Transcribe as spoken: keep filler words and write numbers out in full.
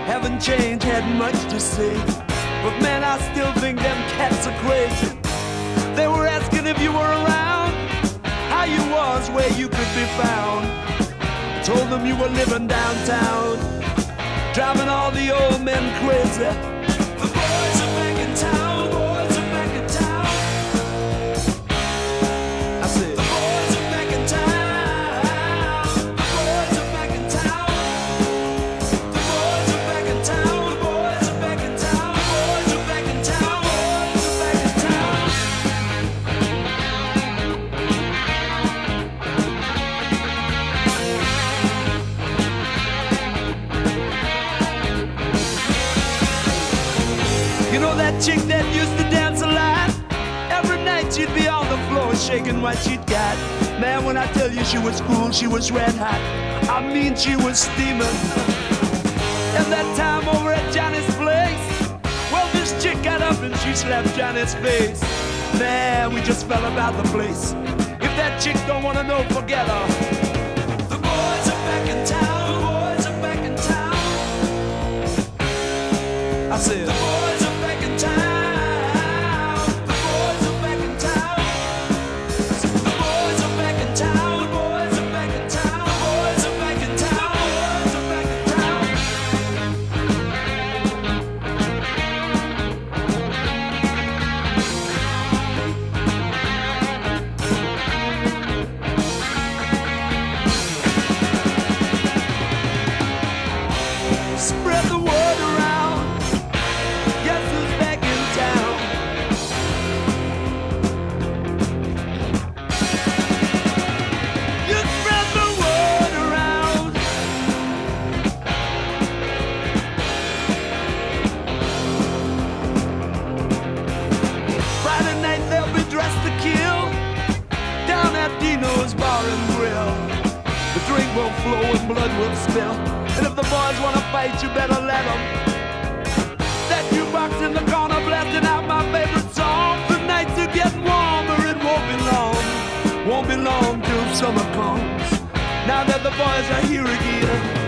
haven't changed, had much to say. But man, I still think them cats are crazy. They were asking if you were around, how you was, where you could be found. I told them you were living downtown, driving all the old men crazy. The boys are back in town, boys are back in town. I said, the boys are back in town, the boys are back in town. The boys are back in town, the boys are back in town, the boys are back in town, boys are back in town. You know that chick that used to dance a lot? Every night she'd be on the floor shaking what she'd got. Man, when I tell you she was cool, she was red hot. I mean, she was steaming. And that time over at Johnny's place, well, this chick got up and she slapped Johnny's face. Man, we just fell about the place. If that chick don't wanna know, forget her. The boys are back in town, the boys are back in town. I said, the boys are back in town, the boys are back in town. I said, the boys are back in town, the boys are back in town, the boys are back in town, the boys are back in town. Spread the word around, guess who's back in town? You spread the word around. Friday night they'll be dressed to kill down at Dino's Bar and Grill. The drink will flow and blood will spill. And if the boys wanna fight, you better let them. That jukebox in the corner blasting out my favorite song. The nights are getting warmer, it won't be long. Won't be long till summer comes. Now that the boys are here again.